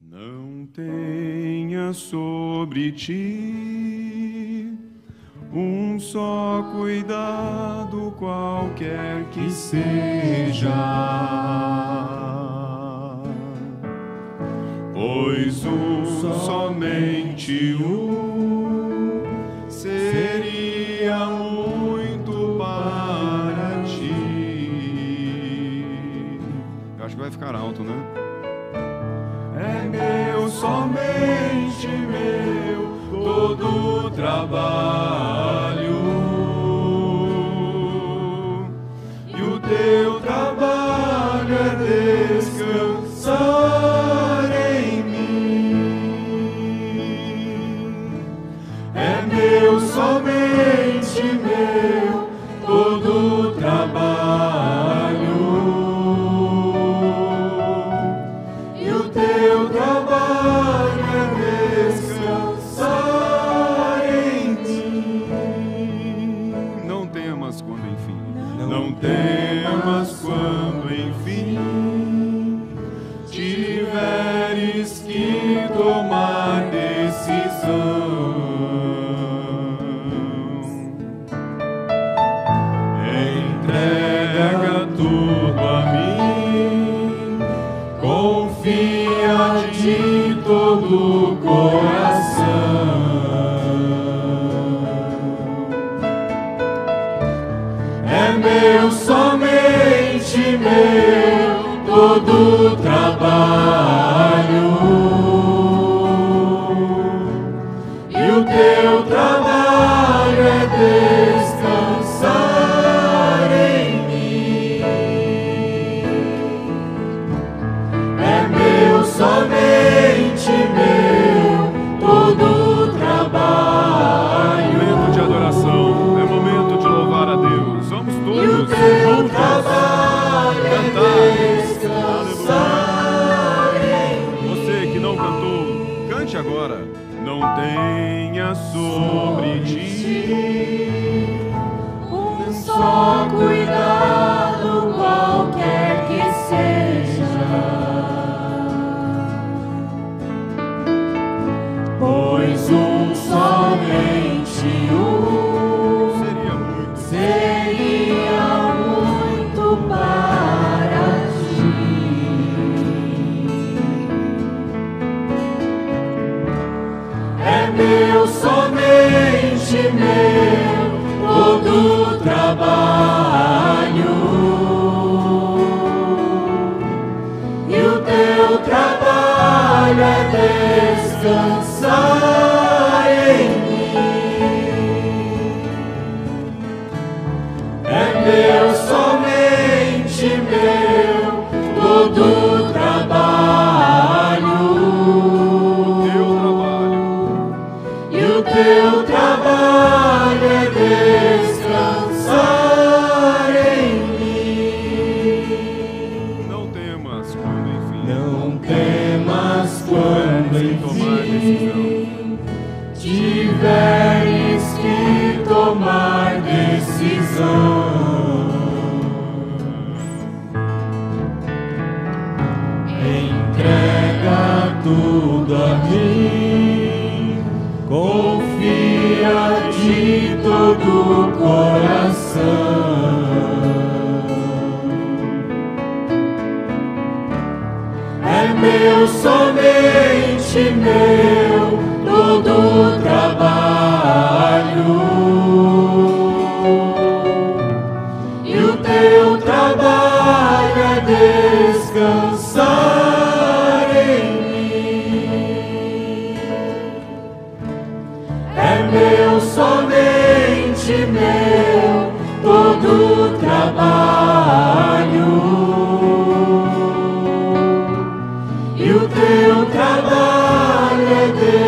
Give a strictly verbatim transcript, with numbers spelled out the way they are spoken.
Não tenha sobre ti um só cuidado, qualquer que seja, pois um somente um seria muito para ti. Eu acho que vai ficar alto, né? É meu, somente meu, todo o trabalho, e o teu trabalho é descansar em mim. É meu, somente meu, todo o trabalho, e o teu trabalho é descansar em mim. Não temas quando enfim, não temas quando enfim tiveres que tomar decisão. Entrega tudo a mim, confia de todo o coração. É meu, somente meu, todo o trabalho, e o teu trabalho é descansar em mim. É meu, somente meu, todo o trabalho. Momento de adoração, é momento de louvar a Deus. Vamos todos juntos cantar. Você que não cantou, cante agora. Não tenha sobre ti um só cuidado, qualquer que seja, pois um somente um seria muito. seria muito para ti. É meu, somente meu, todo o trabalho, e o teu trabalho é descansar em mim. É meu, somente meu, todo o trabalho, e o teu trabalho é descansar em mim. Não temas quando enfim, Não temas quando enfim tiveres que tomar decisão. Entrega tudo a mim, confia de todo o coração. É meu, somente meu, todo o trabalho, e o teu trabalho é descansar em mim. É meu, somente meu, todo o trabalho, e o teu trabalho é